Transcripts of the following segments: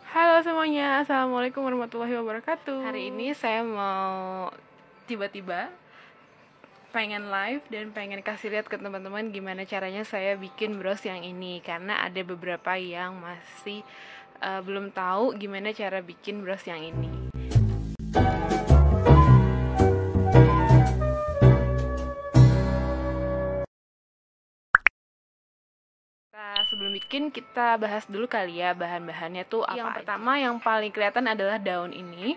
Halo semuanya, Assalamualaikum warahmatullahi wabarakatuh. Hari ini saya mau tiba-tiba pengen live dan pengen kasih lihat ke teman-teman gimana caranya saya bikin bros yang ini. Karena ada beberapa yang masih belum tahu gimana cara bikin bros yang ini. Sebelum bikin kita bahas dulu kali ya bahan-bahannya tuh apa. Yang pertama yang paling kelihatan adalah daun ini.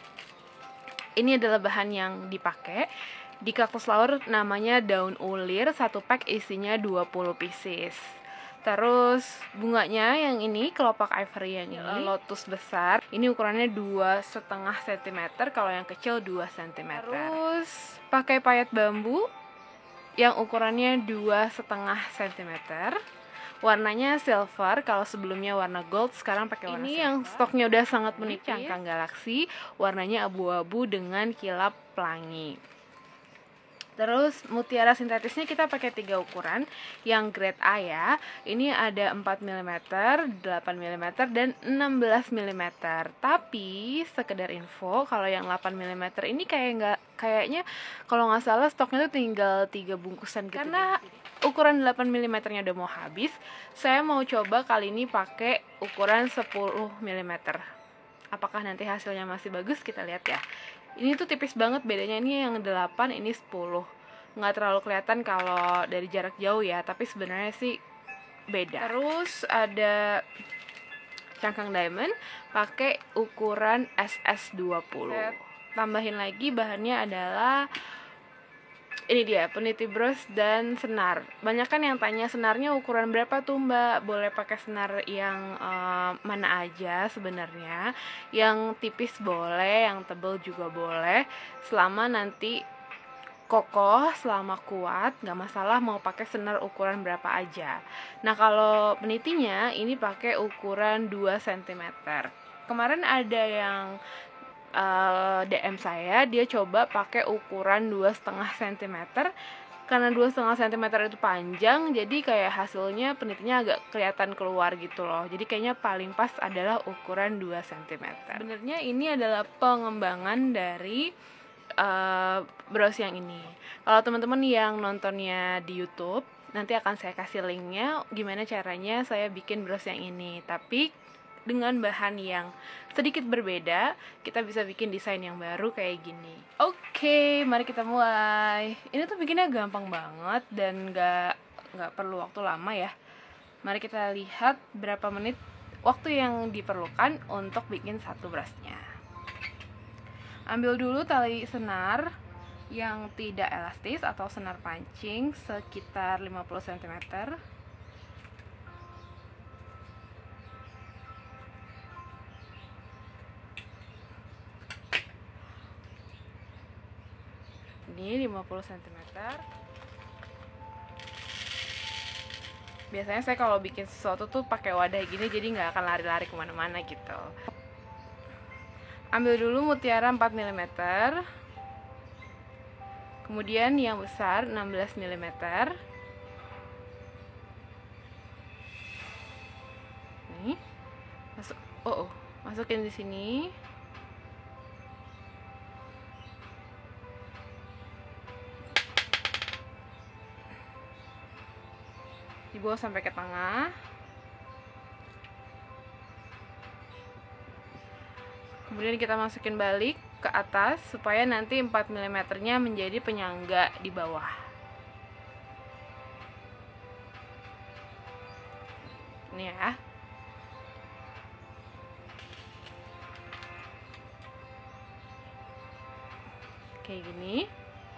Ini adalah bahan yang dipakai di cactus flower, namanya daun ulir. Satu pack isinya 20 pieces. Terus bunganya yang ini, kelopak ivory yang ini, lotus besar. Ini ukurannya 2,5 cm, kalau yang kecil 2 cm. Terus pakai payet bambu yang ukurannya 2,5 cm. Warnanya silver, kalau sebelumnya warna gold, sekarang pakai warna silver. Ini yang stoknya udah sangat unik, cangkang galaksi, warnanya abu-abu dengan kilap pelangi. Terus mutiara sintetisnya kita pakai 3 ukuran, yang grade A ya. Ini ada 4 mm, 8 mm, dan 16 mm. Tapi sekedar info, kalau yang 8 mm ini kayaknya kalau nggak salah stoknya tuh tinggal 3 bungkusan gitu. Karena ukuran 8 mm nya udah mau habis, saya mau coba kali ini pakai ukuran 10 mm. Apakah nanti hasilnya masih bagus? Kita lihat ya. Ini tuh tipis banget bedanya, ini yang 8, ini 10. Nggak terlalu kelihatan kalau dari jarak jauh ya, tapi sebenarnya sih beda. Terus ada cangkang diamond pakai ukuran SS20. Saya tambahin lagi bahannya adalah ini dia, peniti bros dan senar. Banyak kan yang tanya senarnya ukuran berapa tuh mbak? Boleh pakai senar yang mana aja sebenarnya. Yang tipis boleh, yang tebal juga boleh. Selama nanti kokoh, selama kuat, nggak masalah mau pakai senar ukuran berapa aja. Nah kalau penitinya ini pakai ukuran 2 cm. Kemarin ada yang DM saya, dia coba pakai ukuran 2,5 cm. Karena 2,5 cm itu panjang, jadi kayak hasilnya penitinya agak kelihatan keluar gitu loh. Jadi kayaknya paling pas adalah ukuran 2 cm. Sebenarnya ini adalah pengembangan dari bros yang ini. Kalau teman-teman yang nontonnya di YouTube, nanti akan saya kasih linknya gimana caranya saya bikin bros yang ini. Tapi dengan bahan yang sedikit berbeda, kita bisa bikin desain yang baru kayak gini. Oke, mari kita mulai. Ini tuh bikinnya gampang banget dan nggak perlu waktu lama ya. Mari kita lihat berapa menit waktu yang diperlukan untuk bikin satu brosnya. Ambil dulu tali senar yang tidak elastis atau senar pancing sekitar 50 cm. Ini 50 cm. Biasanya saya kalau bikin sesuatu tuh pakai wadah gini, jadi nggak akan lari-lari kemana-mana gitu. Ambil dulu mutiara 4 mm. Kemudian yang besar 16 mm. Nih. Masukin di sini. Dibawa sampai ke tengah. Kemudian kita masukin balik ke atas supaya nanti 4 mm nya menjadi penyangga di bawah. Ini ya. Kayak gini.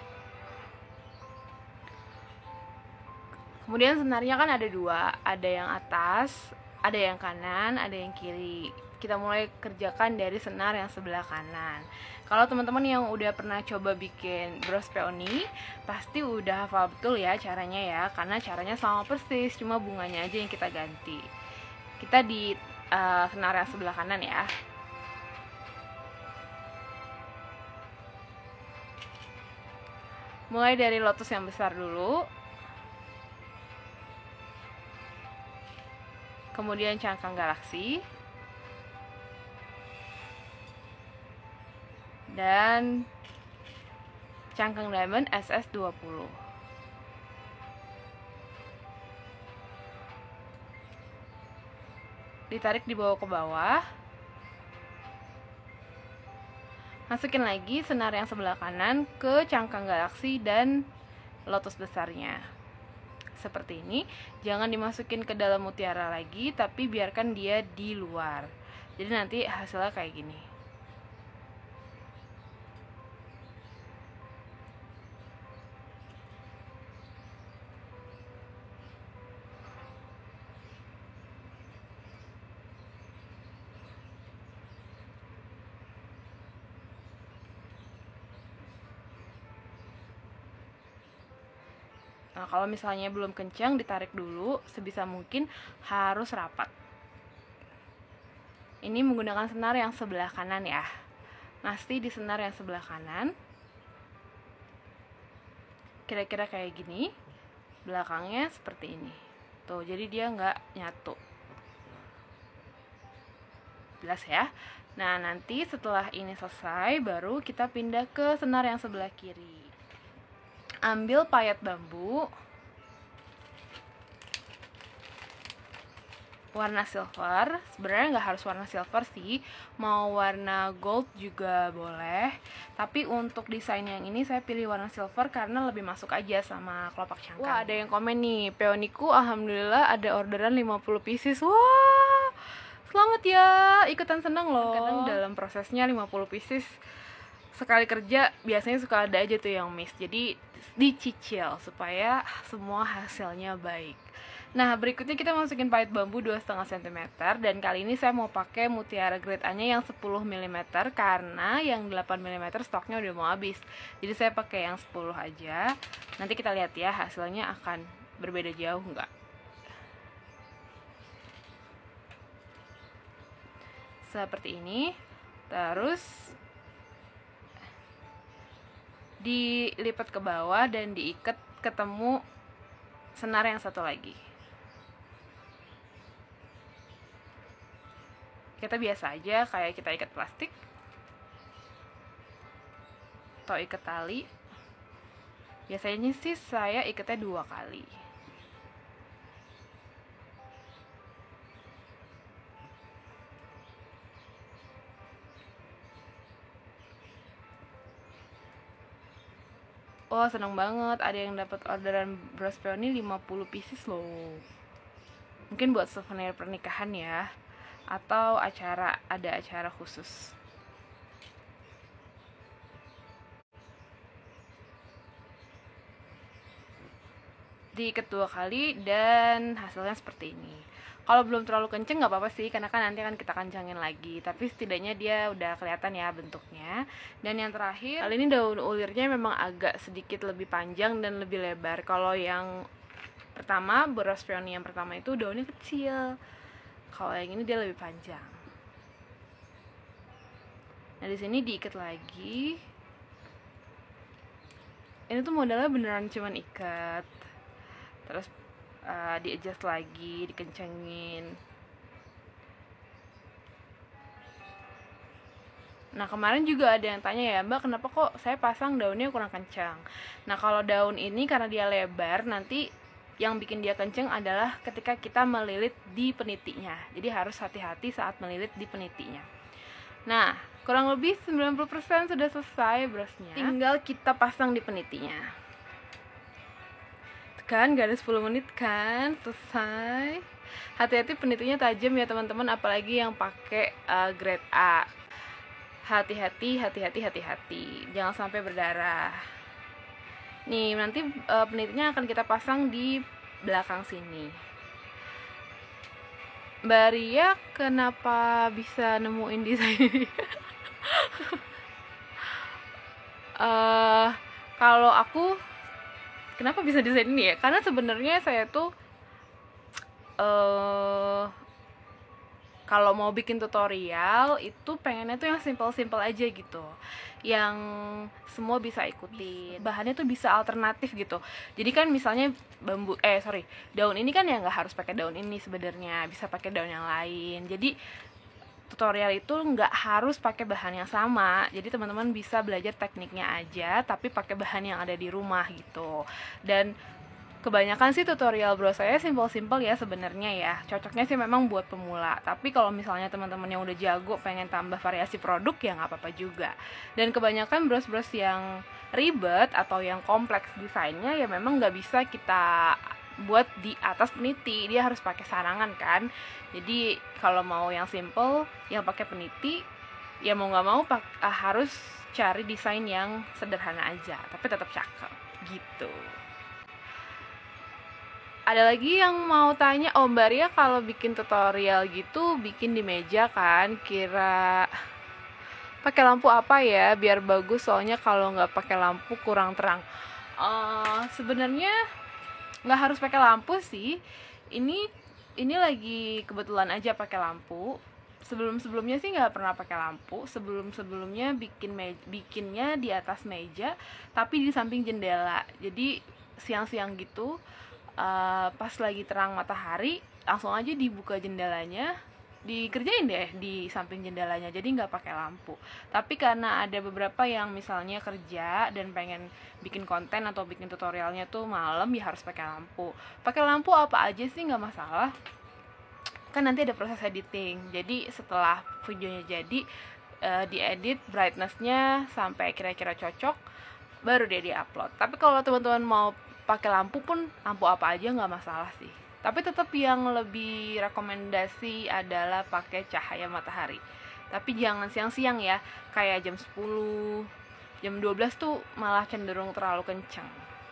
Kemudian senarnya kan ada 2, ada yang atas, ada yang kanan, ada yang kiri. Kita mulai kerjakan dari senar yang sebelah kanan. Kalau teman-teman yang udah pernah coba bikin bros peony, pasti udah hafal betul ya caranya ya, karena caranya sama persis, cuma bunganya aja yang kita ganti. Kita di senar yang sebelah kanan ya. Mulai dari lotus yang besar dulu. Kemudian cangkang galaksi. dan cangkang diamond SS20. Ditarik di bawah ke bawah. Masukin lagi senar yang sebelah kanan ke cangkang galaksi dan lotus besarnya. Seperti ini. Jangan dimasukin ke dalam mutiara lagi, tapi biarkan dia di luar. Jadi nanti hasilnya kayak gini. Nah, kalau misalnya belum kencang, ditarik dulu, sebisa mungkin harus rapat. Ini menggunakan senar yang sebelah kanan ya. Pasti di senar yang sebelah kanan. Kira-kira kayak gini. Belakangnya seperti ini. Tuh, jadi dia nggak nyatu. Jelas ya? Nah, nanti setelah ini selesai, baru kita pindah ke senar yang sebelah kiri. Ambil payet bambu warna silver. Sebenarnya nggak harus warna silver sih, mau warna gold juga boleh, tapi untuk desain yang ini saya pilih warna silver karena lebih masuk aja sama kelopak cangkang. Wah, ada yang komen nih, peoniku alhamdulillah ada orderan 50 pieces. Wah, selamat ya, ikutan seneng loh. Kadang dalam prosesnya 50 pieces sekali kerja biasanya suka ada aja tuh yang miss, jadi dicicil supaya semua hasilnya baik. Nah, berikutnya kita masukin payet bambu 2,5 cm, dan kali ini saya mau pakai mutiara grade A nya yang 10 mm karena yang 8 mm stoknya udah mau habis. Jadi saya pakai yang 10 aja. Nanti kita lihat ya hasilnya akan berbeda jauh nggak. Seperti ini. Terus dilipat ke bawah dan diikat ketemu senar yang satu lagi. Kita biasa aja kayak kita ikat plastik atau ikat tali. Biasanya sih saya ikatnya 2 kali. Oh, seneng banget ada yang dapat orderan bros peony 50 pieces loh. Mungkin buat souvenir pernikahan ya, atau ada acara khusus. Diikat 2 kali dan hasilnya seperti ini. Kalau belum terlalu kenceng nggak apa-apa sih, karena kan nanti akan kita kencangin lagi. Tapi setidaknya dia udah kelihatan ya bentuknya. Dan yang terakhir, kali ini daun ulirnya memang agak sedikit lebih panjang dan lebih lebar. Kalau yang pertama, bros peony yang pertama itu daunnya kecil. Kalau yang ini dia lebih panjang. Nah, di sini diikat lagi. Ini tuh modalnya beneran cuman ikat. Terus di-adjust lagi, dikencengin. Nah, kemarin juga ada yang tanya ya, Mbak, kenapa kok saya pasang daunnya kurang kencang? Nah, kalau daun ini karena dia lebar, nanti yang bikin dia kenceng adalah ketika kita melilit di penitinya. Jadi harus hati-hati saat melilit di penitinya. Nah, kurang lebih 90% sudah selesai brosnya. Tinggal kita pasang di penitinya. Kan gak ada 10 menit kan, selesai. Hati-hati penitinya tajam ya teman-teman, apalagi yang pakai grade A. Hati-hati, jangan sampai berdarah. Nih, nanti penitinya akan kita pasang di belakang sini. Mbak Ria kenapa bisa nemuin desain ini? Kalau aku kenapa bisa desain ini ya? Karena sebenarnya saya tuh kalau mau bikin tutorial itu pengennya tuh yang simple-simple aja gitu, yang semua bisa ikutin, bahannya tuh bisa alternatif gitu. Jadi kan misalnya daun ini kan ya nggak harus pakai daun ini sebenarnya, bisa pakai daun yang lain. Jadi tutorial itu nggak harus pakai bahan yang sama, jadi teman-teman bisa belajar tekniknya aja tapi pakai bahan yang ada di rumah gitu. Dan kebanyakan sih tutorial bro saya simpel-simpel ya sebenarnya ya, cocoknya sih memang buat pemula. Tapi kalau misalnya teman-teman yang udah jago pengen tambah variasi produk ya nggak apa-apa juga. Dan kebanyakan bros-bros yang ribet atau yang kompleks desainnya ya memang nggak bisa kita buat di atas peniti, dia harus pakai sarangan kan. Jadi kalau mau yang simple yang pakai peniti ya mau nggak mau harus cari desain yang sederhana aja tapi tetap cakep gitu. Ada lagi yang mau tanya, oh Mbak Ria kalau bikin tutorial gitu bikin di meja kan, kira pakai lampu apa ya biar bagus, soalnya kalau nggak pakai lampu kurang terang. Sebenarnya nggak harus pakai lampu sih, ini lagi kebetulan aja pakai lampu. Sebelumnya sih nggak pernah pakai lampu. Sebelumnya bikinnya di atas meja tapi di samping jendela, jadi siang-siang gitu pas lagi terang matahari langsung aja dibuka jendelanya, dikerjain deh di samping jendelanya, jadi nggak pakai lampu. Tapi karena ada beberapa yang misalnya kerja dan pengen bikin konten atau bikin tutorialnya tuh malam, ya harus pakai lampu. Pakai lampu apa aja sih nggak masalah, kan nanti ada proses editing. Jadi setelah videonya jadi diedit brightness-nya sampai kira-kira cocok, baru dia diupload. Tapi kalau teman-teman mau pakai lampu pun lampu apa aja nggak masalah sih. Tapi tetap yang lebih rekomendasi adalah pakai cahaya matahari. Tapi jangan siang-siang ya, kayak jam 10, jam 12 tuh malah cenderung terlalu kencang.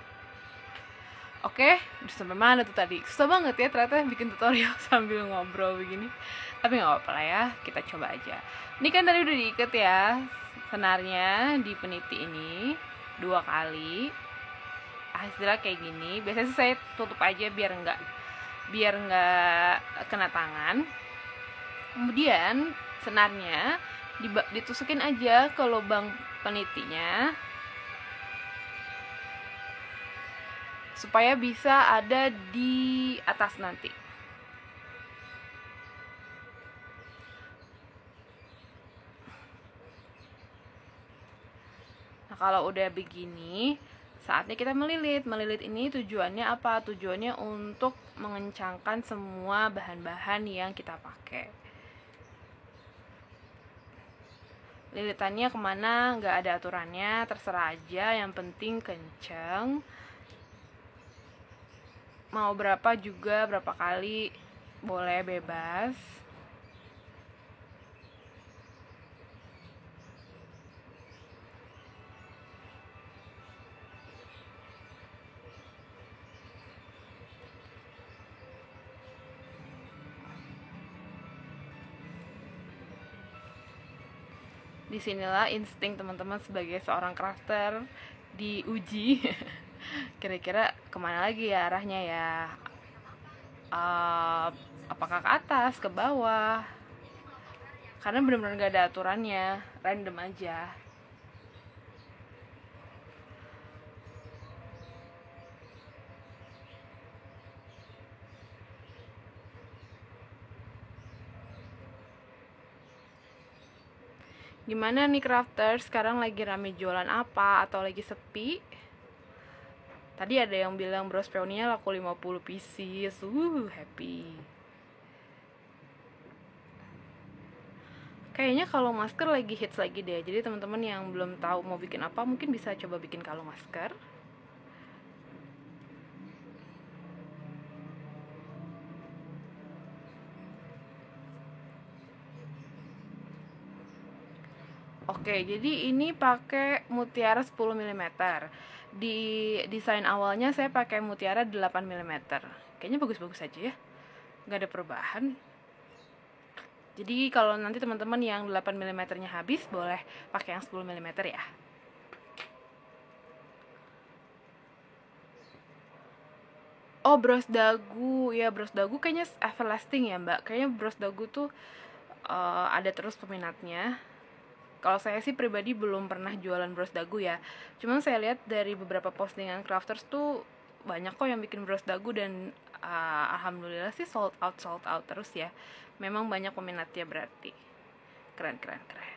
Oke, udah sampai mana tuh tadi? Susah banget ya ternyata bikin tutorial sambil ngobrol begini. Tapi nggak apa-apa lah ya, kita coba aja. Ini kan tadi udah diikat ya senarnya di peniti ini 2 kali. Hasilnya kayak gini. Biasanya sih saya tutup aja biar nggak kena tangan. Kemudian senarnya ditusukin aja ke lubang penitinya supaya bisa ada di atas nanti. Nah kalau udah begini, saatnya kita melilit. Melilit ini tujuannya apa? Tujuannya untuk mengencangkan semua bahan-bahan yang kita pakai. Lilitannya kemana nggak ada aturannya, terserah aja, yang penting kenceng. Mau berapa juga, berapa kali boleh, bebas. Disinilah insting teman-teman sebagai seorang crafter diuji. Kira-kira kemana lagi ya arahnya ya, apakah ke atas, ke bawah, karena benar-benar gak ada aturannya, random aja. Gimana nih crafters, sekarang lagi rame jualan apa atau lagi sepi? Tadi ada yang bilang bros peonia laku 50 pieces, happy. Kayaknya kalung masker lagi hits lagi deh, jadi teman-teman yang belum tahu mau bikin apa mungkin bisa coba bikin kalung masker. Oke, jadi ini pakai mutiara 10 mm. Di desain awalnya saya pakai mutiara 8 mm. Kayaknya bagus-bagus aja ya, nggak ada perubahan. Jadi kalau nanti teman-teman yang 8 mm nya habis, boleh pakai yang 10 mm ya. Oh, bros dagu. Ya, bros dagu kayaknya everlasting ya, Mbak. Kayaknya bros dagu tuh ada terus peminatnya. Kalau saya sih pribadi belum pernah jualan bros dagu ya. Cuman saya lihat dari beberapa postingan crafters tuh banyak kok yang bikin bros dagu dan alhamdulillah sih sold out terus ya. Memang banyak peminatnya berarti. Keren, keren, keren.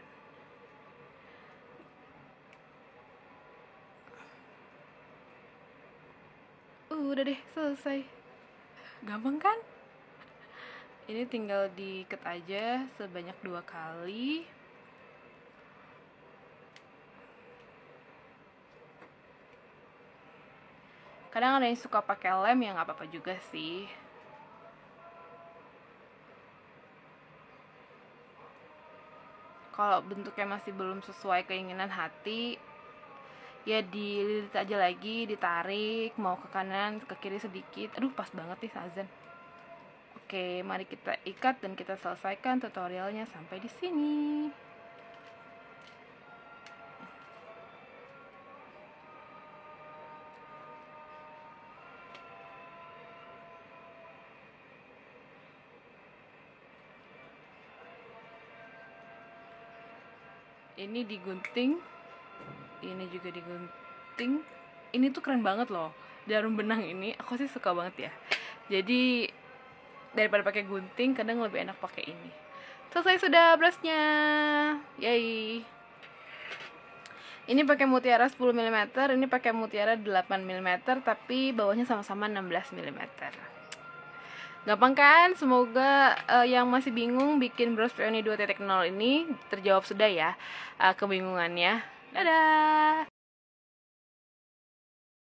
Udah deh, selesai. Gampang kan? Ini tinggal diikat aja sebanyak 2 kali. Kadang ada yang suka pakai lem, ya nggak apa-apa juga sih. Kalau bentuknya masih belum sesuai keinginan hati, ya dililit aja lagi, ditarik, mau ke kanan, ke kiri sedikit. Aduh, pas banget nih azan. Oke, mari kita ikat dan kita selesaikan tutorialnya sampai di sini. Ini digunting, ini juga digunting. Ini tuh keren banget loh, jarum benang ini. Aku sih suka banget ya. Jadi daripada pakai gunting, kadang lebih enak pakai ini. Selesai sudah brushnya. Yay. Ini pakai mutiara 10 mm, ini pakai mutiara 8 mm, tapi bawahnya sama-sama 16 mm. Gampang kan? Semoga yang masih bingung bikin bros peony 2.0 ini terjawab sudah ya kebingungannya. Dadah.